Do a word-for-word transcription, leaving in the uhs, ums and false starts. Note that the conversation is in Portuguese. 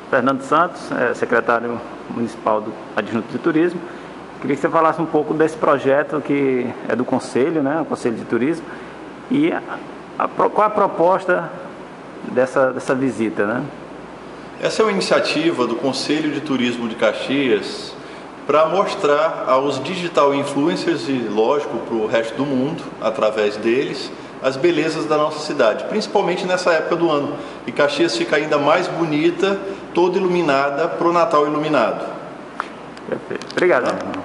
Fernando Santos, é, secretário municipal do Adjunto de Turismo. Queria que você falasse um pouco desse projeto que é do Conselho, né, o Conselho de Turismo, e a, a, qual a proposta dessa, dessa visita, né? Essa é uma iniciativa do Conselho de Turismo de Caxias para mostrar aos digital influencers e, lógico, para o resto do mundo, através deles, as belezas da nossa cidade, principalmente nessa época do ano. E Caxias fica ainda mais bonita, toda iluminada, para o Natal iluminado. Perfeito. Obrigado.